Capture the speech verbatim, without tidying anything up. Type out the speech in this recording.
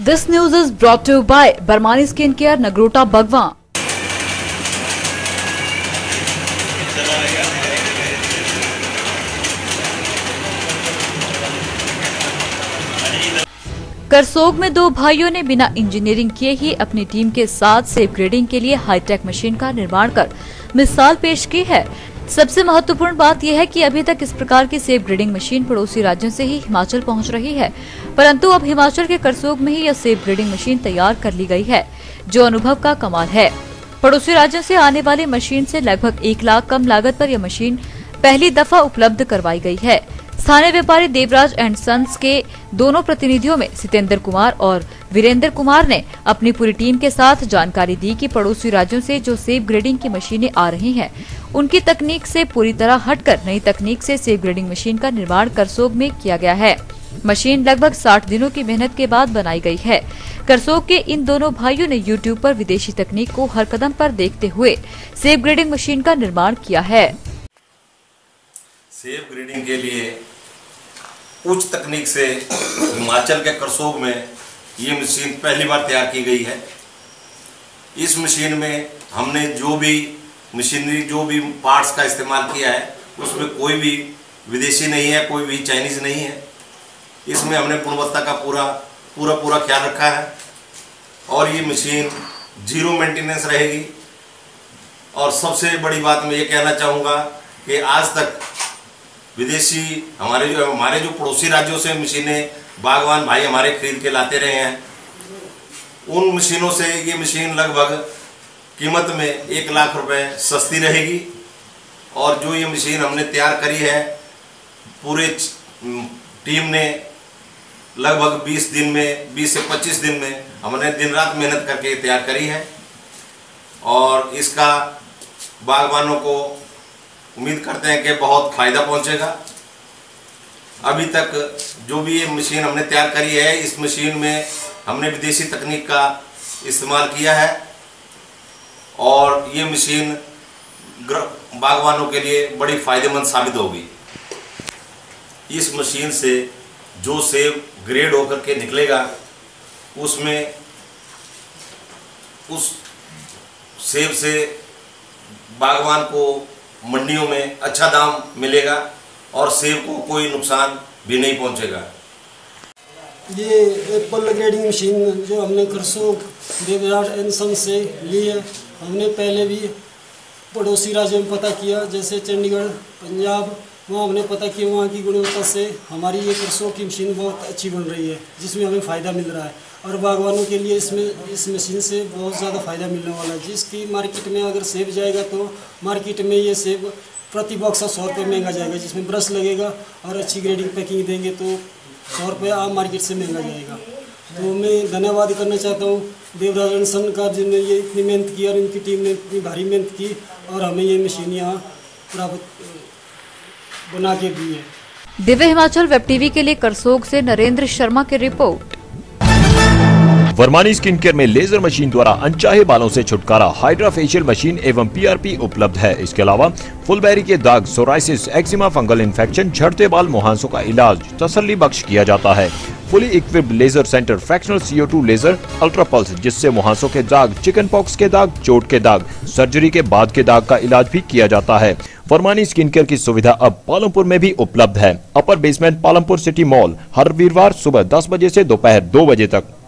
This news is brought to you by Barmani Skin Care, Nagrota, Bagwa. Karsog में दो भाइयों ने बिना इंजीनियरिंग किए ही अपनी टीम के साथ सेब ग्रेडिंग के लिए हाईटेक मशीन का निर्माण कर मिसाल पेश की है। सबसे महत्वपूर्ण बात यह है कि अभी तक इस प्रकार की सेब ग्रेडिंग मशीन पड़ोसी राज्यों से ही हिमाचल पहुंच रही है, परंतु अब हिमाचल के करसोग में ही यह सेब ग्रेडिंग मशीन तैयार कर ली गई है, जो अनुभव का कमाल है। पड़ोसी राज्यों से आने वाली मशीन से लगभग एक लाख कम लागत पर यह मशीन पहली दफा उपलब्ध करवाई गई है। स्थानीय व्यापारी देवराज एंड सन्स के दोनों प्रतिनिधियों में सितेंद्र कुमार और वीरेंद्र कुमार ने अपनी पूरी टीम के साथ जानकारी दी कि पड़ोसी राज्यों से जो सेब ग्रेडिंग की मशीनें आ रही हैं, उनकी तकनीक से पूरी तरह हटकर नई तकनीक से सेब ग्रेडिंग मशीन का निर्माण करसोग में किया गया है। मशीन लगभग साठ दिनों की मेहनत के बाद बनाई गई है। करसोग के इन दोनों भाइयों ने यूट्यूब पर विदेशी तकनीक को हर कदम पर देखते हुए सेब ग्रेडिंग मशीन का निर्माण किया है। सेब ग्रेडिंग के लिए उच्च तकनीक से हिमाचल के करसोग में ये मशीन पहली बार तैयार की गई है। इस मशीन में हमने जो भी मशीनरी जो भी पार्ट्स का इस्तेमाल किया है, उसमें कोई भी विदेशी नहीं है, कोई भी चाइनीज नहीं है। इसमें हमने गुणवत्ता का पूरा पूरा पूरा ख्याल रखा है और ये मशीन जीरो मेंटेनेंस रहेगी। और सबसे बड़ी बात मैं ये कहना चाहूँगा कि आज तक विदेशी हमारे जो हमारे जो पड़ोसी राज्यों से मशीनें बागवान भाई हमारे खरीद के लाते रहे हैं, उन मशीनों से ये मशीन लगभग कीमत में एक लाख रुपए सस्ती रहेगी। और जो ये मशीन हमने तैयार करी है, पूरे टीम ने लगभग बीस दिन में बीस से पच्चीस दिन में हमने दिन रात मेहनत करके तैयार करी है और इसका बागवानों को उम्मीद करते हैं कि बहुत फ़ायदा पहुंचेगा। अभी तक जो भी ये मशीन हमने तैयार करी है, इस मशीन में हमने विदेशी तकनीक का इस्तेमाल किया है और ये मशीन बागवानों के लिए बड़ी फ़ायदेमंद साबित होगी। इस मशीन से जो सेब ग्रेड होकर के निकलेगा, उसमें उस सेब से बागवान को मंडियों में अच्छा दाम मिलेगा और सेब को कोई नुकसान भी नहीं पहुंचेगा। ये एप्पल ग्रेडिंग मशीन जो हमने करसोग देवराज एंड सन्स से ली है, हमने पहले भी पड़ोसी राज्यों में पता किया, जैसे चंडीगढ़, पंजाब, वहाँ हमने पता किया। वहाँ की गुणवत्ता से हमारी ये करसोग की मशीन बहुत अच्छी बन रही है, जिसमें हमें फ़ायदा मिल रहा है और बागवानों के लिए इसमें इस मशीन से बहुत ज़्यादा फ़ायदा मिलने वाला है। जिसकी मार्केट में अगर सेब जाएगा तो मार्केट में ये सेब प्रति बॉक्स सौ रुपये महंगा जाएगा, जिसमें ब्रश लगेगा और अच्छी ग्रेडिंग पैकिंग देंगे तो सौ रुपये आम मार्केट से महंगा जाएगा। तो मैं धन्यवाद करना चाहता हूँ देवराज एंड सन का, जिन्होंने ये इतनी मेहनत की और इनकी टीम ने इतनी भारी मेहनत की और हमें ये मशीन यहाँ प्राप्त बना के दी है। दिव्य हिमाचल वेब टीवी के लिए करसोग से नरेंद्र शर्मा की रिपोर्ट। वर्मानी स्किन केयर में लेजर मशीन द्वारा अनचाहे बालों से छुटकारा, हाइड्रा फेशियल मशीन एवं पीआरपी उपलब्ध है। इसके अलावा फुलबेरी के दाग, सोराइसिस, एक्जिमा, फंगल इन्फेक्शन, झड़ते बाल, मुहांसों का इलाज तसल्ली बख्श किया जाता है। Fully equipped laser centre, fractional C O two laser, ultra pulse, जिससे मुहांसों के दाग, चिकन पॉक्स के दाग, चोट के दाग, सर्जरी के बाद के दाग का इलाज भी किया जाता है। वर्मानी स्किन केयर की सुविधा अब पालमपुर में भी उपलब्ध है। Upper basement, Palampur city mall, हर वीरवार सुबह दस बजे से दोपहर दो बजे तक।